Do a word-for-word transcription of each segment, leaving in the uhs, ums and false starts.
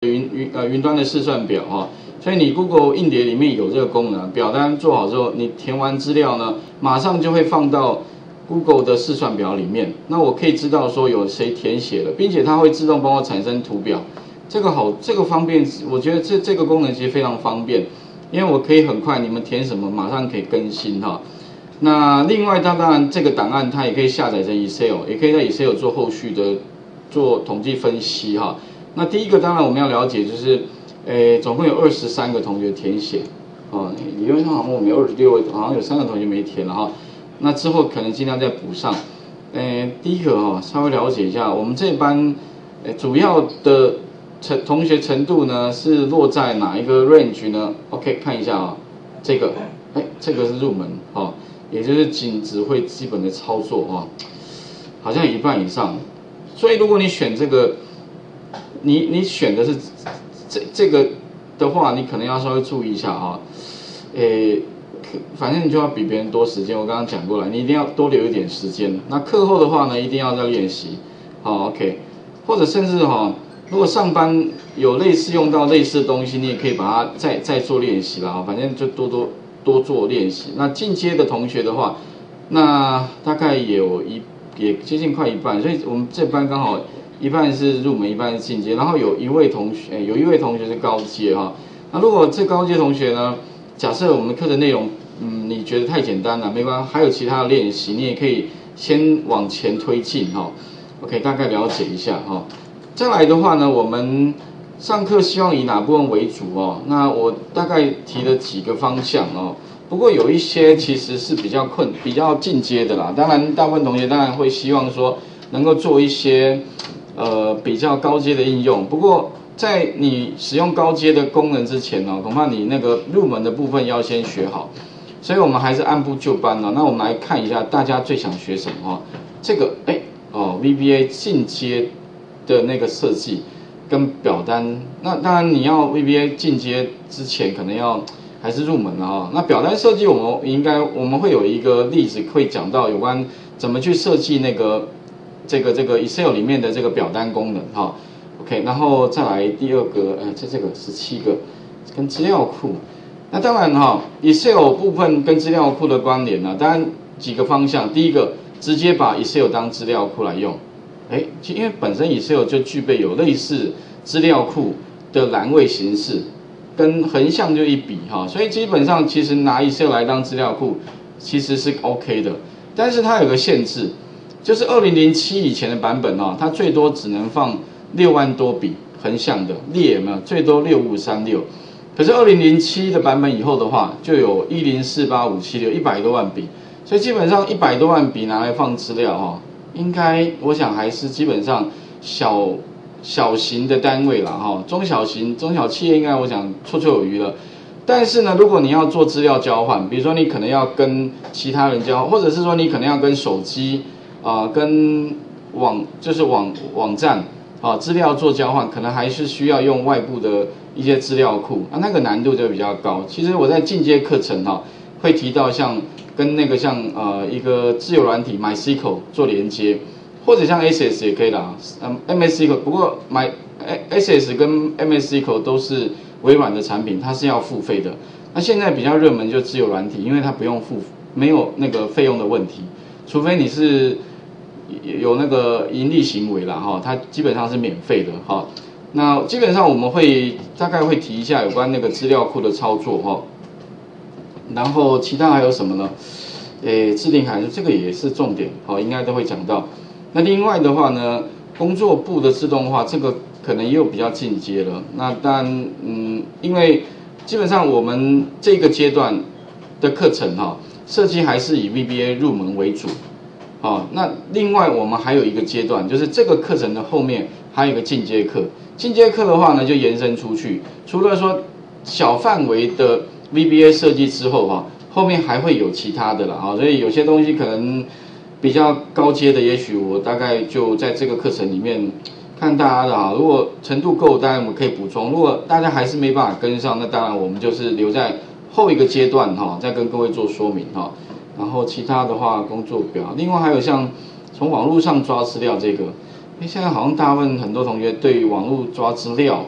云云呃云端的试算表哈、哦，所以你 Google 硬碟里面有这个功能，表单做好之后，你填完资料呢，马上就会放到 Google 的试算表里面。那我可以知道说有谁填写了，并且它会自动帮我产生图表。这个好，这个方便，我觉得这这个功能其实非常方便，因为我可以很快你们填什么，马上可以更新哈。那另外，它当然这个档案它也可以下载成 Excel， 也可以在 Excel 做后续的做统计分析哈。那第一个当然我们要了解就是，诶，总共有二十三个同学填写，哦，理论上好像我们有二十六位，好像有三个同学没填了哈。那之后可能尽量再补上。诶，第一个哈，稍微了解一下，我们这班诶主要的程同学程度呢是落在哪一个 range 呢 ？OK， 看一下啊，这个，哎，这个是入门哈。也就是仅只会基本的操作哈，好像一半以上。所以如果你选这个，你你选的是这这个的话，你可能要稍微注意一下哈。诶，反正你就要比别人多时间。我刚刚讲过了，你一定要多留一点时间。那课后的话呢，一定要再练习。好 ，OK。或者甚至哈，如果上班有类似用到类似的东西，你也可以把它再再做练习啦。反正就多多。多做练习。那进阶的同学的话，那大概有一也接近快一半，所以我们这班刚好一半是入门，一半是进阶。然后有一位同学，有一位同学是高阶哈。那如果这高阶同学呢，假设我们课程内容，嗯，你觉得太简单了，没关系，还有其他的练习，你也可以先往前推进哈。OK， 大概了解一下哈。再来的话呢，我们上课希望以哪部分为主哦？那我大概提了几个方向哦。不过有一些其实是比较困、比较进阶的啦。当然，大部分同学当然会希望说能够做一些呃比较高阶的应用。不过在你使用高阶的功能之前呢、哦，恐怕你那个入门的部分要先学好。所以我们还是按部就班呢、哦。那我们来看一下大家最想学什么哦。这个哎哦 ，V B A 进阶的那个设计。跟表单，那当然你要 V B A 进阶之前，可能要还是入门了哈。那表单设计，我们应该我们会有一个例子会讲到有关怎么去设计那个这个这个 Excel 里面的这个表单功能哈。OK， 然后再来第二个，呃，这这个十七个跟资料库。那当然哈 ，Excel 部分跟资料库的关联呢，当然几个方向。第一个，直接把 Excel 当资料库来用。哎，因为本身 Excel 就具备有类似资料库的栏位形式，跟横向就一比哈，所以基本上其实拿 Excel 来当资料库其实是 OK 的，但是它有个限制，就是二零零七以前的版本哈，它最多只能放六万多笔横向的列有没有？最多六五三六，可是二零零七的版本以后的话，就有一零四八五七六一百多万笔，所以基本上一百多万笔拿来放资料哈。应该，我想还是基本上小小型的单位啦，哈，中小型、中小企业应该我想绰绰有余了。但是呢，如果你要做资料交换，比如说你可能要跟其他人交换，或者是说你可能要跟手机啊、呃、跟网就是网网站啊资料做交换，可能还是需要用外部的一些资料库，啊那个难度就比较高。其实我在进阶课程哈会提到像。跟那个像呃一个自由软体 MySQL 做连接，或者像 Access 也可以啦，嗯 M S S Q L 不过 My Access 跟 M S S Q L 都是微软的产品，它是要付费的。那现在比较热门就自由软体，因为它不用付，没有那个费用的问题，除非你是有那个盈利行为啦哈，它基本上是免费的哈。那基本上我们会大概会提一下有关那个资料库的操作哈。然后其他还有什么呢？诶，制定函数这个也是重点，好，应该都会讲到。那另外的话呢，工作簿的自动化这个可能也有比较进阶了。那当然，嗯，因为基本上我们这个阶段的课程哈，设计还是以 V B A 入门为主。好，那另外我们还有一个阶段，就是这个课程的后面还有一个进阶课。进阶课的话呢，就延伸出去，除了说小范围的 V B A 设计之后哈，后面还会有其他的啦啊，所以有些东西可能比较高阶的，也许我大概就在这个课程里面看大家的啊，如果程度够，当然我们可以补充；如果大家还是没办法跟上，那当然我们就是留在后一个阶段哈，再跟各位做说明哈。然后其他的话，工作表，另外还有像从网络上抓资料这个，因为现在好像大部分很多同学对网络抓资料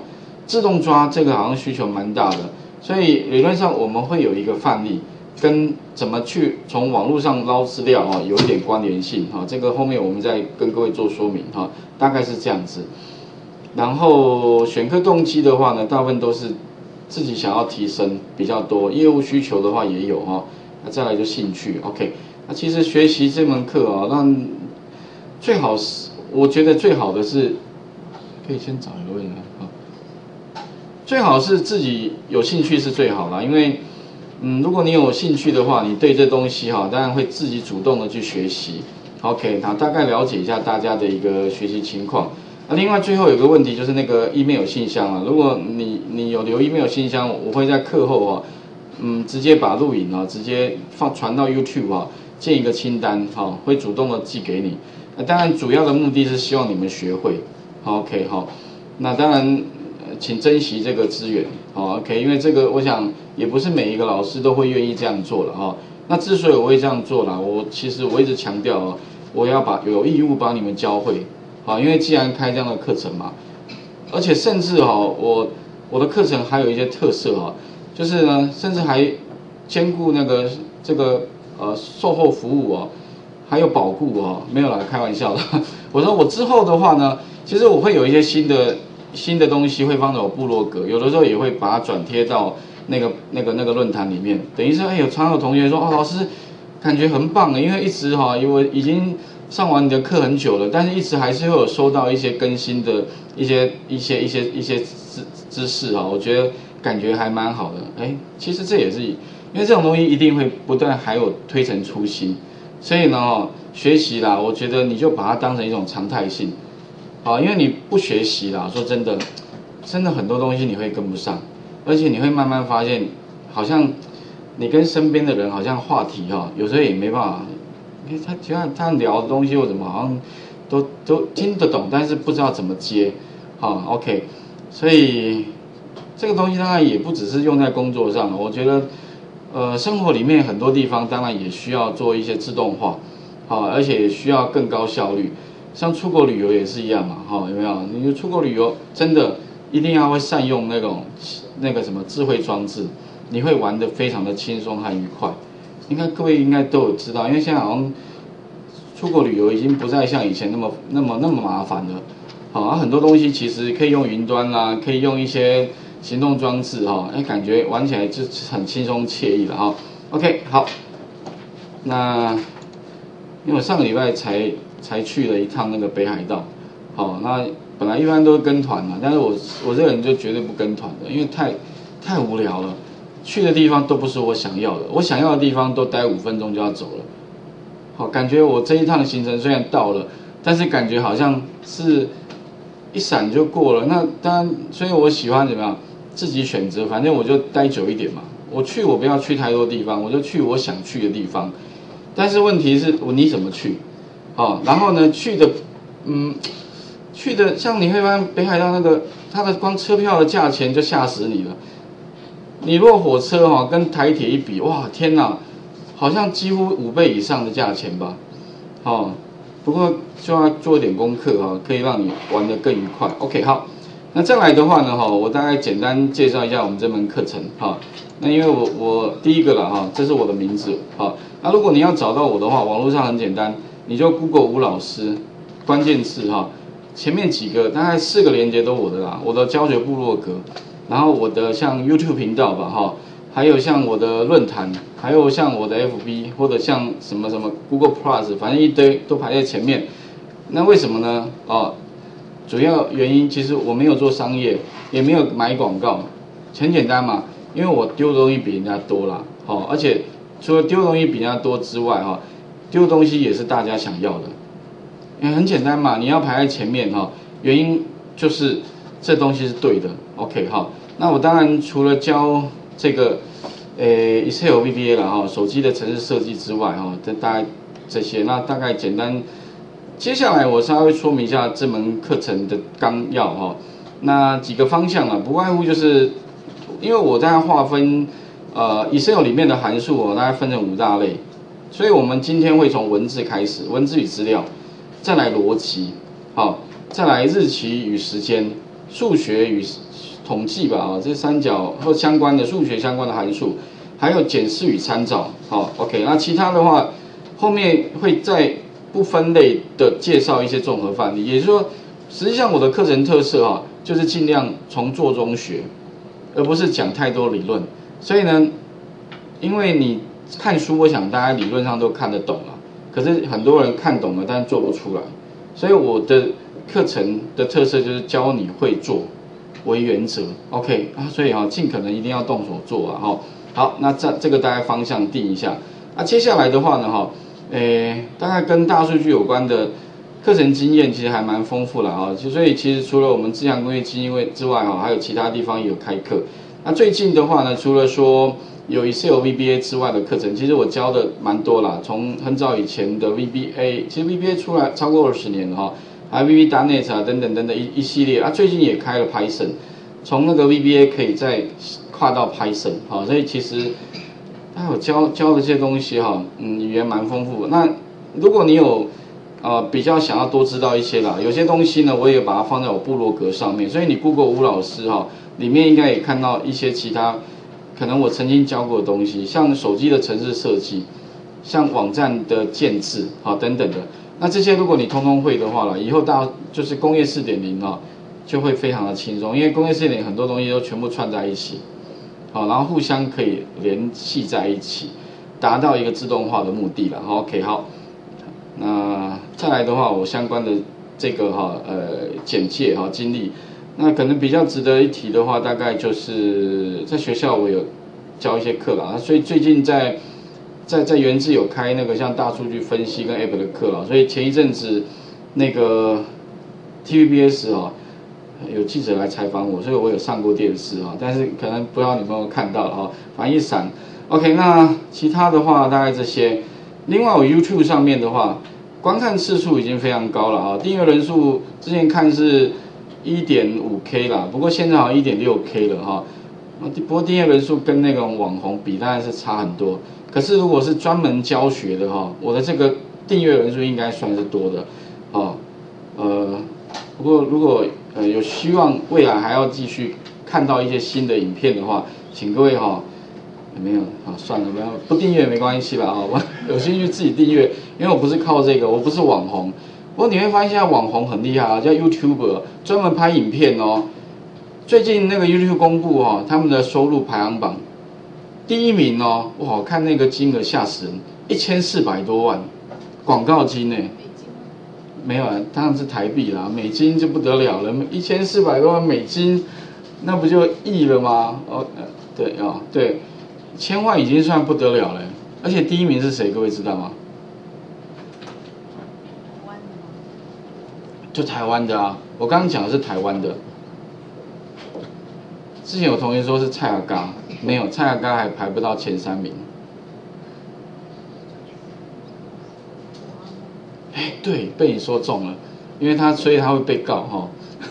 自动抓这个好像需求蛮大的，所以理论上我们会有一个范例，跟怎么去从网络上捞资料啊有一点关联性哈，这个后面我们再跟各位做说明哈，大概是这样子。然后选课动机的话呢，大部分都是自己想要提升比较多，业务需求的话也有哈，那再来就兴趣 ，OK。那其实学习这门课啊，那最好是我觉得最好的是，可以先找一个位置啊。最好是自己有兴趣是最好啦，因为，嗯，如果你有兴趣的话，你对这东西哈，当然会自己主动的去学习。OK， 那大概了解一下大家的一个学习情况。那另外最后有个问题就是那个 email 信箱啊，如果你你有留 email 信箱，我会在课后啊，嗯，直接把录影啊直接放传到 YouTube 啊，建一个清单，好，会主动的寄给你。那当然主要的目的是希望你们学会。好 ，OK， 好，那当然。请珍惜这个资源，好 ，OK， 因为这个我想也不是每一个老师都会愿意这样做了哈。那之所以我会这样做啦，我其实我一直强调哦，我要把有义务把你们教会，好，因为既然开这样的课程嘛，而且甚至哈，我我的课程还有一些特色哈，就是呢，甚至还兼顾那个这个呃售后服务哦，还有保固哦，没有啦，开玩笑的。我说我之后的话呢，其实我会有一些新的。新的东西会放在我部落格，有的时候也会把它转贴到那个那个那个论坛里面。等于是，哎，有常有同学说，哦，老师感觉很棒的，因为一直哈，因为已经上完你的课很久了，但是一直还是会有收到一些更新的一些一些一些一些知知识哈，我觉得感觉还蛮好的。哎，其实这也是因为这种东西一定会不断还有推陈出新，所以呢，学习啦，我觉得你就把它当成一种常态性。好，因为你不学习啦，说真的，真的很多东西你会跟不上，而且你会慢慢发现，好像你跟身边的人好像话题哈，有时候也没办法，因为他就像他聊的东西或怎么好像都都听得懂，但是不知道怎么接，好 ，OK， 所以这个东西当然也不只是用在工作上，我觉得，呃，生活里面很多地方当然也需要做一些自动化，好，而且也需要更高效率。像出国旅游也是一样嘛，哈，有没有？你出国旅游真的一定要会善用那种那个什么智慧装置，你会玩得非常的轻松和愉快。应该各位应该都有知道，因为现在好像出国旅游已经不再像以前那么那么那么麻烦了，好，啊，很多东西其实可以用云端啦，可以用一些行动装置哈，哎，感觉玩起来就很轻松惬意了哈。OK， 好，那因为我上个礼拜才。才去了一趟那个北海道，好，那本来一般都是跟团嘛，但是我我这个人就绝对不跟团的，因为太太无聊了，去的地方都不是我想要的，我想要的地方都待五分钟就要走了，好，感觉我这一趟行程虽然到了，但是感觉好像是一闪就过了。那当然，所以我喜欢怎么样自己选择，反正我就待久一点嘛。我去我不要去太多地方，我就去我想去的地方。但是问题是，你怎么去？哦，然后呢，去的，嗯，去的像你会发现北海道那个，它的光车票的价钱就吓死你了。你如果火车哈、哦、跟台铁一比，哇，天哪，好像几乎五倍以上的价钱吧。哦，不过就要做一点功课哈、哦，可以让你玩得更愉快。OK， 好，那再来的话呢哈、哦，我大概简单介绍一下我们这门课程哈、哦。那因为我我第一个了哈、哦，这是我的名字哈、哦。那如果你要找到我的话，网络上很简单。你就 Google 吴老师，关键字哈，前面几个大概四个连接都我的啦，我的教学部落格，然后我的像 YouTube 频道吧哈，还有像我的论坛，还有像我的 F B 或者像什么什么 Google Plus， 反正一堆都排在前面。那为什么呢？哦，主要原因其实我没有做商业，也没有买广告，很简单嘛，因为我丢的东西比人家多啦，好，而且除了丢的东西比人家多之外哈。丢东西也是大家想要的，因为很简单嘛，你要排在前面哈，原因就是这东西是对的 ，OK 哈。那我当然除了教这个呃 Excel V B A 啦哈，手机的程式设计之外哈，这大概这些，那大概简单。接下来我稍微说明一下这门课程的纲要哈，那几个方向啊，不外乎就是，因为我在划分呃 Excel 里面的函数哦，大概分成五大类。所以我们今天会从文字开始，文字与资料，再来逻辑，好，再来日期与时间，数学与统计吧，啊，这三角或相关的数学相关的函数，还有检视与参照，好 ，OK， 那其他的话后面会再不分类的介绍一些综合范例，也就是说，实际上我的课程特色啊，就是尽量从做中学，而不是讲太多理论，所以呢，因为你看书，我想大家理论上都看得懂了，可是很多人看懂了，但是做不出来。所以我的课程的特色就是教你会做为原则 ，OK 啊，所以啊，尽可能一定要动手做啊，哈。好，那这这个大概方向定一下。那接下来的话呢，哈，诶，大概跟大数据有关的课程经验其实还蛮丰富了啊，所以其实除了我们自强工业基金会之外，哈，还有其他地方也有开课。那最近的话呢，除了说有 Excel V B A 之外的课程，其实我教的蛮多啦。从很早以前的 V B A， 其实 V B A 出来超过二十年了哈，还有 V B A 点 net 啊等等等等一一系列啊，最近也开了 Python， 从那个 V B A 可以再跨到 Python， 好，所以其实他有教教的这些东西哈，嗯，语言蛮丰富。那如果你有呃比较想要多知道一些啦，有些东西呢，我也把它放在我部落格上面，所以你 Google 吴老师哈，里面应该也看到一些其他。可能我曾经教过的东西，像手机的程式设计，像网站的建制，好等等的。那这些如果你通通会的话了，以后大就是工业 四点零 啊，就会非常的轻松，因为工业 四点零 很多东西都全部串在一起，好，然后互相可以联系在一起，达到一个自动化的目的了。好 ，OK， 好。那再来的话，我相关的这个哈呃简介哈经历。那可能比较值得一提的话，大概就是在学校我有教一些课啦，所以最近在在在原智有开那个像大数据分析跟 App 的课啦，所以前一阵子那个 T V B S 啊有记者来采访我，所以我有上过电视啊，但是可能不知道你们有没有看到啊，反正一闪。OK， 那其他的话大概这些，另外我 YouTube 上面的话，观看次数已经非常高了啊，订阅人数之前看是一点五 K 啦，不过现在好像 一点六 K 了哈。不过订阅人数跟那种网红比当然是差很多。可是如果是专门教学的哈，我的这个订阅人数应该算是多的，哦，呃，不过如果呃有希望未来还要继续看到一些新的影片的话，请各位哈，没有啊，算了，没有不订阅没关系吧啊，我有兴趣自己订阅，因为我不是靠这个，我不是网红。不过你会发现现在网红很厉害啊，叫 YouTuber， 专门拍影片哦。最近那个 YouTube 公布哦，他们的收入排行榜，第一名哦，哇，看那个金额吓死人，一千四百多万，广告金呢？没有啊，当然是台币啦，美金就不得了了，一千四百多万美金，那不就亿了吗？哦，对哦，对，千万已经算不得了了，而且第一名是谁？各位知道吗？就台湾的啊，我刚刚讲的是台湾的。之前有同学说是蔡阿嘎，没有，蔡阿嘎还排不到前三名。哎，对，被你说中了，因为他所以他会被告哈。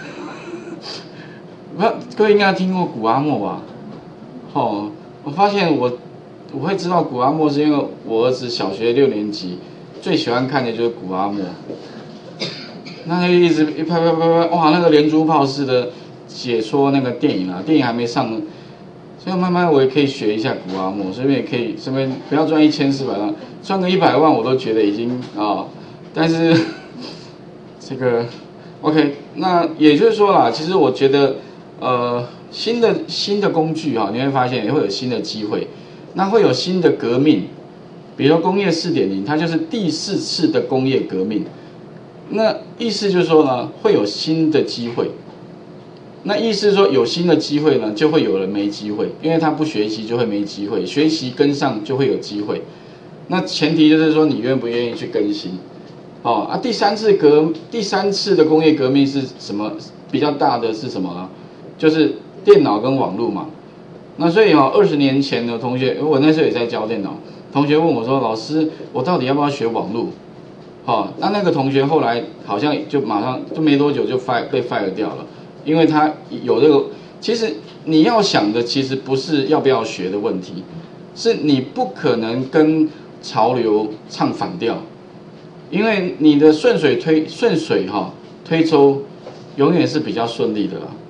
不，各位应该听过古阿莫吧？哦，我发现我我会知道古阿莫是因为我儿子小学六年级最喜欢看的就是古阿莫。那就一直一拍拍拍拍，哇，那个连珠炮似的解说那个电影啊，电影还没上，所以慢慢我也可以学一下古阿莫，顺便也可以顺便不要赚一千四百万，赚个一百万我都觉得已经啊、哦，但是这个 OK， 那也就是说啦，其实我觉得呃新的新的工具哈、哦，你会发现也会有新的机会，那会有新的革命，比如说工业 四点零， 它就是第四次的工业革命。那意思就是说呢，会有新的机会。那意思是说，有新的机会呢，就会有人没机会，因为他不学习就会没机会，学习跟上就会有机会。那前提就是说，你愿不愿意去更新？哦啊，第三次革第三次的工业革命是什么？比较大的是什么呢？就是电脑跟网络嘛。那所以哦，二十年前的同学，我那时候也在教电脑，同学问我说：“老师，我到底要不要学网络？”哦，那那个同学后来好像就马上就没多久就 fire 被 fire 掉了，因为他有这个。其实你要想的其实不是要不要学的问题，是你不可能跟潮流唱反调，因为你的顺水推顺水哈、哦、推舟永远是比较顺利的啦。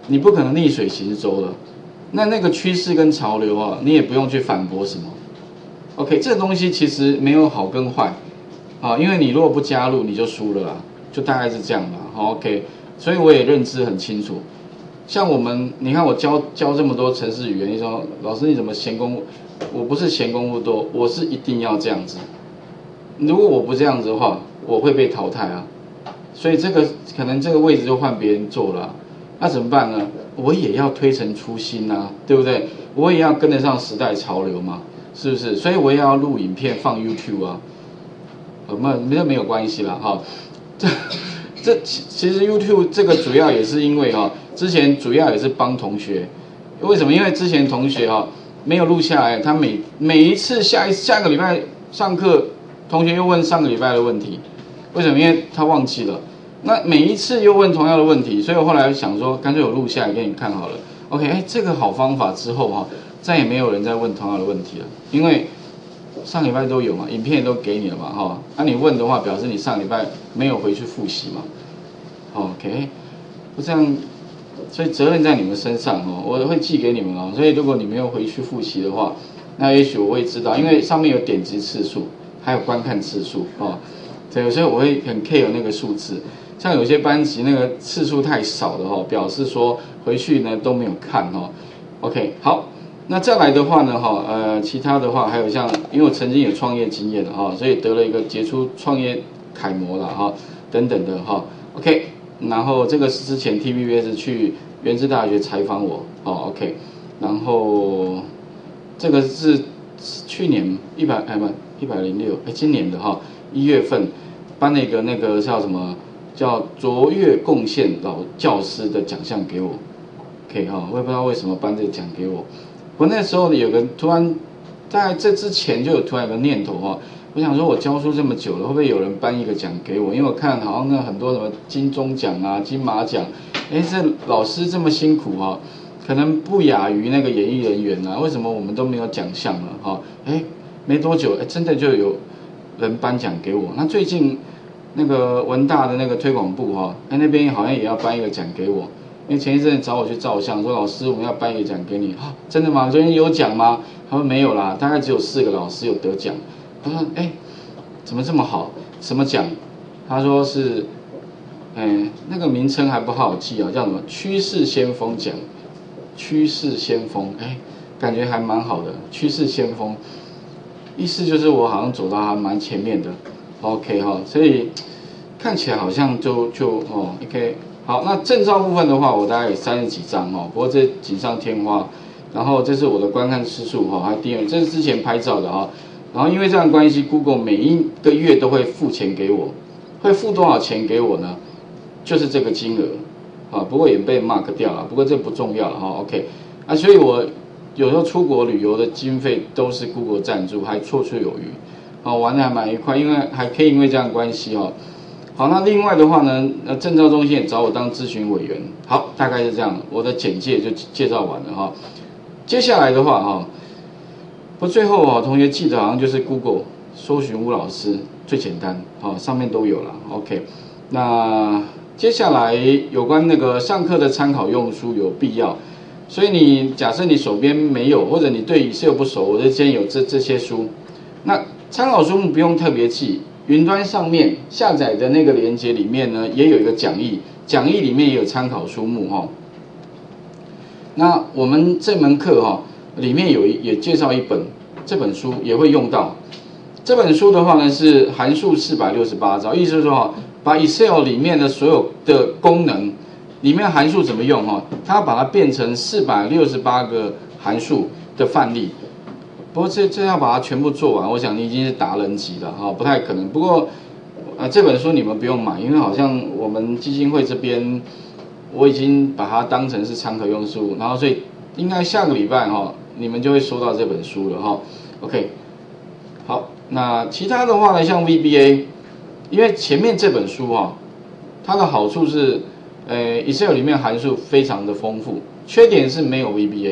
你不可能逆水行舟了。那那个趋势跟潮流啊，你也不用去反驳什么。OK， 这个东西其实没有好跟坏啊，因为你如果不加入，你就输了啦，就大概是这样吧。好 ，OK， 所以我也认知很清楚。像我们，你看我教教这么多程式语言，你说老师你怎么闲工夫？我不是闲工夫多，我是一定要这样子。如果我不这样子的话，我会被淘汰啊。所以这个可能这个位置就换别人做了啊，那怎么办呢？我也要推陈出新啊，对不对？我也要跟得上时代潮流嘛，是不是？所以我也要录影片放 YouTube 啊，呃，没这没有关系啦，哈。这这其实 YouTube 这个主要也是因为哈，之前主要也是帮同学，为什么？因为之前同学哈没有录下来，他每每一次下一下个礼拜上课，同学又问上个礼拜的问题，为什么？因为他忘记了。那每一次又问同样的问题，所以我后来想说，干脆我录下来给你看好了。OK， 哎，这个好方法之后哈，再也没有人再问同样的问题了，因为上礼拜都有嘛，影片都给你了嘛，哈。那、啊、你问的话，表示你上礼拜没有回去复习嘛。OK， 就这样，所以责任在你们身上哦，我会寄给你们哦。所以如果你没有回去复习的话，那也许我会知道，因为上面有点击次数，还有观看次数哦。对，有时候我会很 care 那个数字。像有些班级那个次数太少的哦，表示说回去呢都没有看哦。OK， 好，那再来的话呢哈，呃，其他的话还有像，因为我曾经有创业经验的哈，所以得了一个杰出创业楷模了哈，等等的哈。OK， 然后这个是之前 T V B S 去原治大学采访我哦 ，OK， 然后这个是去年一百哎不一百零六哎今年的哈一月份颁了一个那个叫什么？叫卓越贡献老教师的奖项给我 ，OK 哈，我也不知道为什么颁这个奖给我。我那时候有个突然，在这之前就有突然有个念头哈，我想说我教书这么久了，会不会有人颁一个奖给我？因为我看好像那很多什么金钟奖啊、金马奖，哎，这老师这么辛苦哈，可能不亚于那个演艺人员啊，为什么我们都没有奖项了哈？哎，没多久，哎，真的就有人颁奖给我。那最近。那个文大的那个推广部哈，哎那边好像也要颁一个奖给我，因为前一阵找我去照相，说老师我们要颁一个奖给你啊，真的吗？昨天有奖吗？他说没有啦，大概只有四个老师有得奖。他说哎，怎么这么好？什么奖？他说是，哎那个名称还不好记啊，叫什么趋势先锋奖？趋势先锋，哎，感觉还蛮好的，趋势先锋，意思就是我好像走到还蛮前面的。OK 哈，所以看起来好像就就哦 OK 好，那证照部分的话，我大概有三十几张哦，不过这锦上添花。然后这是我的观看次数哈，还有订阅，这是之前拍照的哈。然后因为这样的关系 ，Google 每一个月都会付钱给我，会付多少钱给我呢？就是这个金额啊，不过也被 mark 掉了，不过这不重要了哈 OK 啊，所以我有时候出国旅游的经费都是 Google 赞助，还绰绰有余。哦，玩的还蛮愉快，因为还可以因为这样的关系哦。好，那另外的话呢，呃，证照中心也找我当咨询委员。好，大概是这样，我的简介就介绍完了哈。接下来的话哈，不最后哦，同学记得好像就是 Google 搜寻吴老师最简单，好，上面都有了。OK， 那接下来有关那个上课的参考用书有必要，所以你假设你手边没有，或者你对 Excel 不熟，我就建议有这这些书。那参考书目不用特别记，云端上面下载的那个连接里面呢，也有一个讲义，讲义里面也有参考书目哈。那我们这门课哈，里面有也介绍一本，这本书也会用到。这本书的话呢是函数四百六十八招，意思是说哈，把 Excel 里面的所有的功能，里面函数怎么用哈，它把它变成四百六十八个函数的范例。不过这这要把它全部做完，我想你已经是达人级了哈，不太可能。不过，呃，这本书你们不用买，因为好像我们基金会这边我已经把它当成是参考用书，然后所以应该下个礼拜哈，你们就会收到这本书了哈。OK， 好，那其他的话呢，像 V B A， 因为前面这本书哈，它的好处是，呃 ，Excel 里面函数非常的丰富，缺点是没有 V B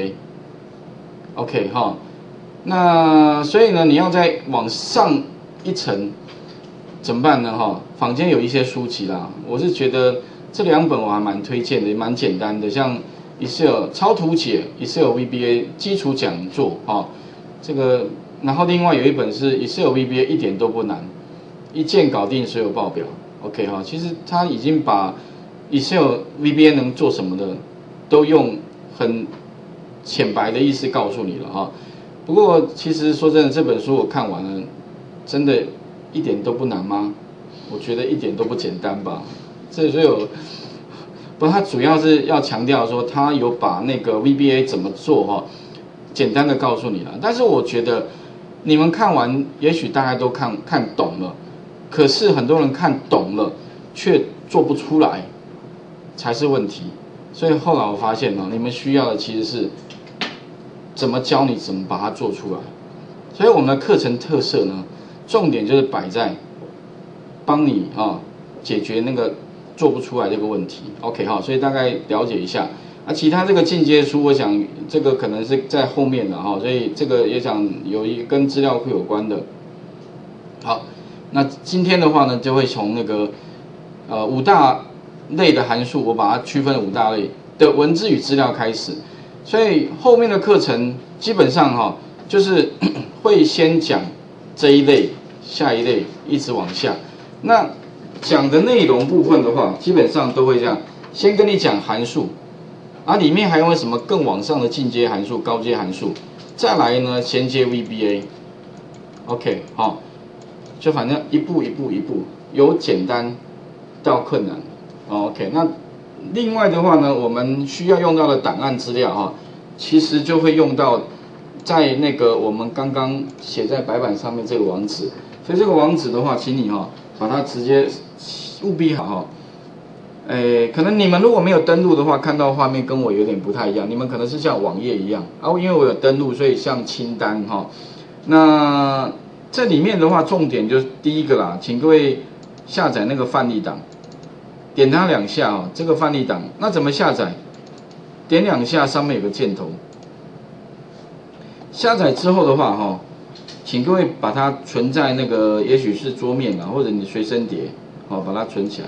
A。OK 哈。那所以呢，你要再往上一层怎么办呢？哈，坊间有一些书籍啦，我是觉得这两本我还蛮推荐的，也蛮简单的。像 Excel 超图解 Excel V B A 基础讲座哈，这个然后另外有一本是 Excel V B A 一点都不难，一键搞定所有报表。OK 哈，其实他已经把 Excel V B A 能做什么的，都用很浅白的意思告诉你了哈。不过其实说真的，这本书我看完了，真的一点都不难吗？我觉得一点都不简单吧。这所以我，不，他主要是要强调说，他有把那个 V B A 怎么做哈，简单的告诉你了。但是我觉得你们看完，也许大家都看看懂了，可是很多人看懂了，却做不出来，才是问题。所以后来我发现呢，你们需要的其实是怎么教你怎么把它做出来。所以我们的课程特色呢，重点就是摆在帮你啊解决那个做不出来这个问题。OK 哈，所以大概了解一下。啊，其他这个进阶书，我想这个可能是在后面的哈，所以这个也想有一跟资料库有关的。好，那今天的话呢，就会从那个呃五大类的函数，我把它区分五大类的文字与资料开始。所以后面的课程基本上哈，就是会先讲这一类，下一类，一直往下。那讲的内容部分的话，基本上都会这样，先跟你讲函数，啊，里面还有什么更往上的进阶函数、高阶函数，再来呢衔接 V B A。OK， 好，就反正一步一步一步，由简单到困难。OK， 那另外的话呢，我们需要用到的档案资料哈，其实就会用到在那个我们刚刚写在白板上面这个网址。所以这个网址的话，请你哈把它直接务必好哈。诶，可能你们如果没有登录的话，看到画面跟我有点不太一样。你们可能是像网页一样，啊，因为我有登录，所以像清单哈。那这里面的话，重点就是第一个啦，请各位下载那个范例档。点它两下哦，这个范例档，那怎么下载？点两下，上面有个箭头。下载之后的话，哈，请各位把它存在那个，也许是桌面啊，或者你随身碟，好，把它存起来。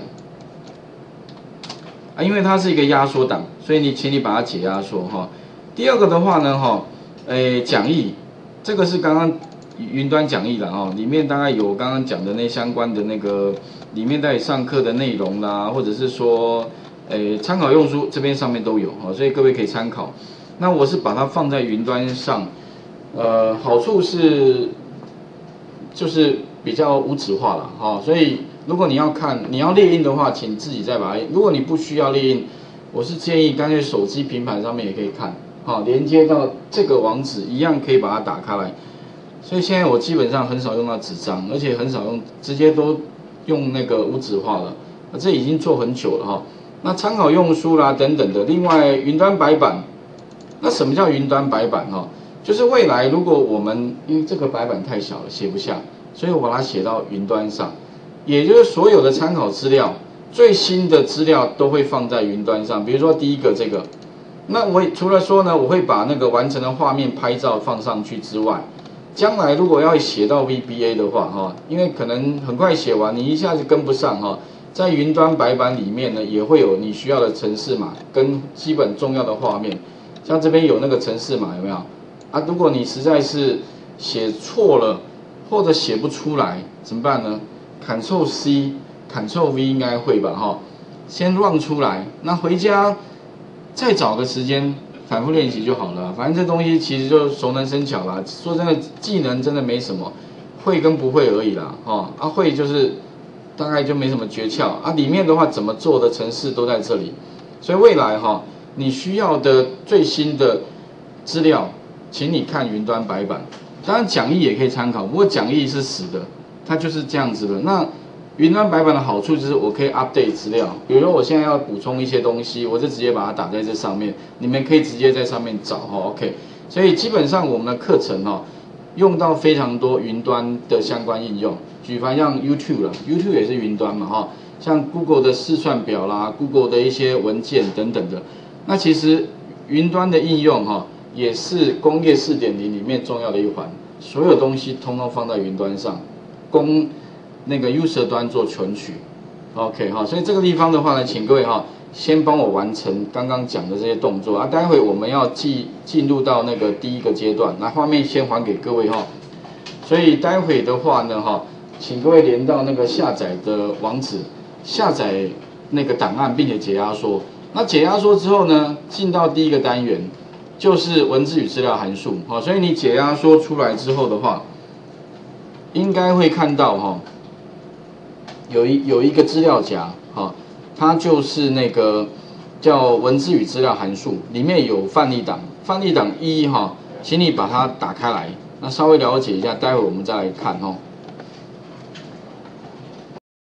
啊，因为它是一个压缩档，所以你请你把它解压缩哈。第二个的话呢，哈，诶，讲义，这个是刚刚云端讲义了哈，里面大概有刚刚讲的那相关的那个。里面带上课的内容啦，或者是说，诶，参考用书这边上面都有哈，所以各位可以参考。那我是把它放在云端上，呃，好处是就是比较无纸化了哈，所以如果你要看你要列印的话，请自己再把它。如果你不需要列印，我是建议干脆手机、平板上面也可以看，好，连接到这个网址一样可以把它打开来。所以现在我基本上很少用到纸张，而且很少用，直接都。用那个无纸化了，这已经做很久了哈。那参考用书啦等等的，另外云端白板，那什么叫云端白板哈？就是未来如果我们因为这个白板太小了写不下，所以我把它写到云端上，也就是所有的参考资料、最新的资料都会放在云端上。比如说第一个这个，那我除了说呢，我会把那个完成的画面拍照放上去之外。将来如果要写到 V B A 的话，哈，因为可能很快写完，你一下子跟不上哈，在云端白板里面呢，也会有你需要的程式码跟基本重要的画面，像这边有那个程式码有没有？啊，如果你实在是写错了或者写不出来，怎么办呢 ？Ctrl C、Ctrl V 应该会吧，哈，先 run 出来，那回家再找个时间。反复练习就好了，反正这东西其实就熟能生巧啦。说真的，技能真的没什么，会跟不会而已啦。哦，啊会就是大概就没什么诀窍啊。里面的话怎么做的程式都在这里，所以未来哈、哦，你需要的最新的资料，请你看云端白板。当然讲义也可以参考，不过讲义是死的，它就是这样子的。那云端白板的好处就是我可以 update 资料，比如说我现在要补充一些东西，我就直接把它打在这上面，你们可以直接在上面找哈 ，OK。所以基本上我们的课程哈，用到非常多云端的相关应用，举凡像 YouTube 啦 ，YouTube 也是云端嘛哈，像 Google 的试算表啦 ，Google 的一些文件等等的，那其实云端的应用哈，也是工业 四点零 里面重要的一环，所有东西通通放在云端上，供那个 user 端做存取 ，OK 哈，所以这个地方的话呢，请各位哈先帮我完成刚刚讲的这些动作啊。待会我们要进进入到那个第一个阶段，那画面先还给各位哈。所以待会的话呢哈，请各位连到那个下载的网址，下载那个档案，并且解压缩。那解压缩之后呢，进到第一个单元，就是文字与资料函数。好，所以你解压缩出来之后的话，应该会看到哈，有一有一个资料夹，哈，它就是那个叫文字与资料函数，里面有范例档，范例档一哈，请你把它打开来，那稍微了解一下，待会我们再来看哈。